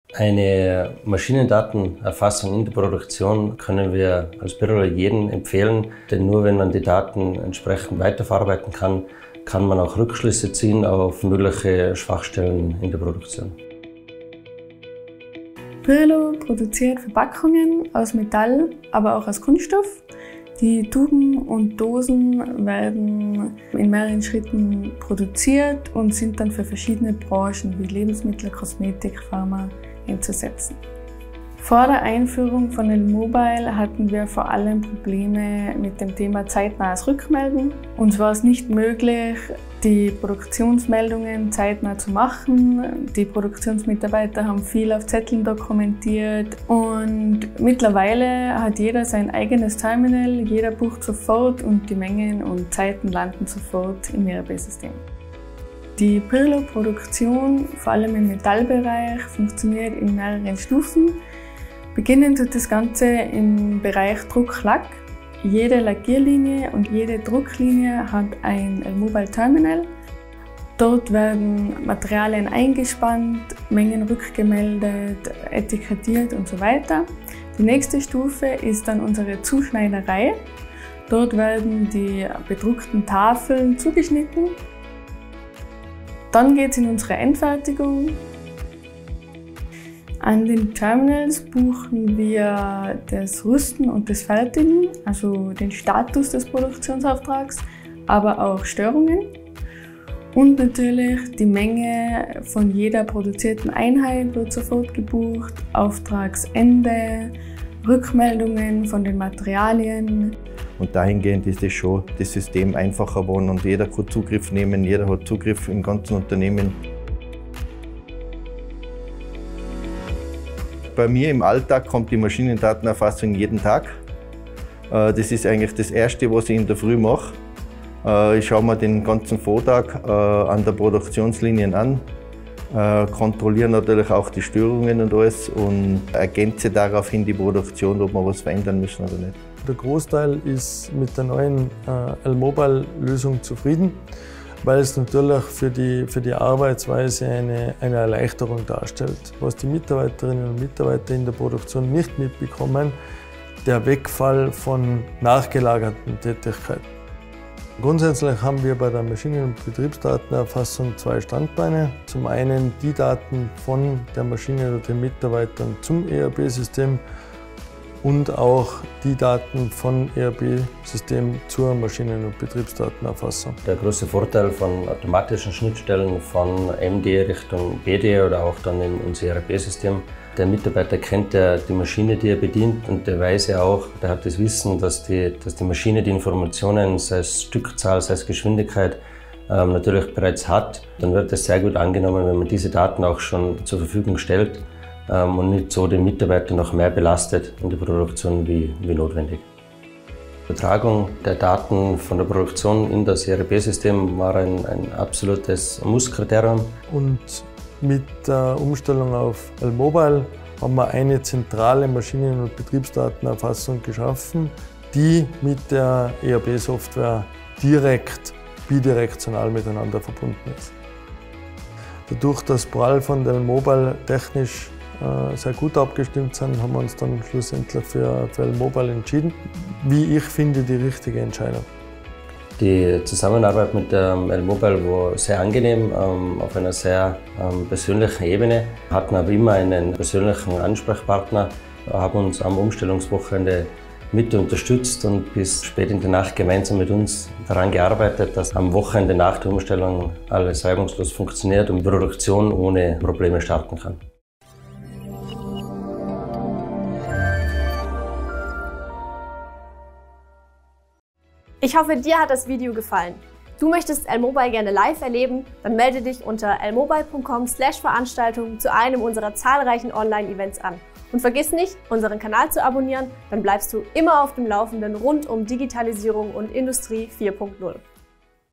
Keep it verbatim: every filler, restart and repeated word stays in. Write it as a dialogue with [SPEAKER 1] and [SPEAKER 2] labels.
[SPEAKER 1] Eine Maschinendatenerfassung in der Produktion können wir als Pirello jedem empfehlen, denn nur wenn man die Daten entsprechend weiterverarbeiten kann, kann man auch Rückschlüsse ziehen auf mögliche Schwachstellen in der Produktion.
[SPEAKER 2] Pirello produziert Verpackungen aus Metall, aber auch aus Kunststoff. Die Tuben und Dosen werden in mehreren Schritten produziert und sind dann für verschiedene Branchen wie Lebensmittel, Kosmetik, Pharma einzusetzen. Vor der Einführung von Elmobile hatten wir vor allem Probleme mit dem Thema zeitnahes Rückmelden. Uns war es nicht möglich, die Produktionsmeldungen zeitnah zu machen. Die Produktionsmitarbeiter haben viel auf Zetteln dokumentiert und mittlerweile hat jeder sein eigenes Terminal, jeder bucht sofort und die Mengen und Zeiten landen sofort im E R P-System. Die Pirello-Produktion, vor allem im Metallbereich, funktioniert in mehreren Stufen. Beginnen tut das Ganze im Bereich Druck-Lack. Jede Lackierlinie und jede Drucklinie hat ein Elmobile Terminal. Dort werden Materialien eingespannt, Mengen rückgemeldet, etikettiert und so weiter. Die nächste Stufe ist dann unsere Zuschneiderei. Dort werden die bedruckten Tafeln zugeschnitten. Dann geht es in unsere Endfertigung. An den Terminals buchen wir das Rüsten und das Fertigen, also den Status des Produktionsauftrags, aber auch Störungen. Und natürlich die Menge von jeder produzierten Einheit wird sofort gebucht, Auftragsende, Rückmeldungen von den Materialien.
[SPEAKER 3] Und dahingehend ist es schon das System einfacher geworden und jeder kann Zugriff nehmen, jeder hat Zugriff im ganzen Unternehmen. Bei mir im Alltag kommt die Maschinendatenerfassung jeden Tag. Das ist eigentlich das Erste, was ich in der Früh mache. Ich schaue mir den ganzen Vortag an der Produktionslinien an, kontrolliere natürlich auch die Störungen und alles und ergänze daraufhin die Produktion, ob wir was verändern müssen oder nicht.
[SPEAKER 4] Der Großteil ist mit der neuen Elmobile-Lösung zufrieden, weil es natürlich für die, für die Arbeitsweise eine, eine Erleichterung darstellt. Was die Mitarbeiterinnen und Mitarbeiter in der Produktion nicht mitbekommen, der Wegfall von nachgelagerten Tätigkeiten. Grundsätzlich haben wir bei der Maschinen- und Betriebsdatenerfassung zwei Standbeine. Zum einen die Daten von der Maschine oder den Mitarbeitern zum E R P-System und auch die Daten von E R P-System zur Maschinen- und Betriebsdatenerfassung.
[SPEAKER 1] Der große Vorteil von automatischen Schnittstellen von M D Richtung B D oder auch dann in unser E R P-System, der Mitarbeiter kennt ja die Maschine, die er bedient und der weiß ja auch, der hat das Wissen, dass die, dass die Maschine die Informationen, sei es Stückzahl, sei es Geschwindigkeit, ähm, natürlich bereits hat. Dann wird das sehr gut angenommen, wenn man diese Daten auch schon zur Verfügung stellt und nicht so den Mitarbeiter noch mehr belastet in der Produktion wie, wie notwendig. Die Übertragung der Daten von der Produktion in das E R P-System war ein, ein absolutes Musskriterium.
[SPEAKER 4] Und mit der Umstellung auf Elmobile haben wir eine zentrale Maschinen- und Betriebsdatenerfassung geschaffen, die mit der E R P-Software direkt, bidirektional miteinander verbunden ist. Dadurch, dass Prall von der Elmobile technisch sehr gut abgestimmt sind, haben wir uns dann schlussendlich für, für Elmobile entschieden. Wie ich finde, die richtige Entscheidung.
[SPEAKER 1] Die Zusammenarbeit mit ähm, Elmobile war sehr angenehm, ähm, auf einer sehr ähm, persönlichen Ebene. Wir hatten aber immer einen persönlichen Ansprechpartner, haben uns am Umstellungswochenende mit unterstützt und bis spät in die Nacht gemeinsam mit uns daran gearbeitet, dass am Wochenende nach der Umstellung alles reibungslos funktioniert und die Produktion ohne Probleme starten kann.
[SPEAKER 5] Ich hoffe, dir hat das Video gefallen. Du möchtest Elmobile gerne live erleben? Dann melde dich unter elmobile punkt com slash Veranstaltungen zu einem unserer zahlreichen Online-Events an. Und vergiss nicht, unseren Kanal zu abonnieren, dann bleibst du immer auf dem Laufenden rund um Digitalisierung und Industrie vier Punkt null.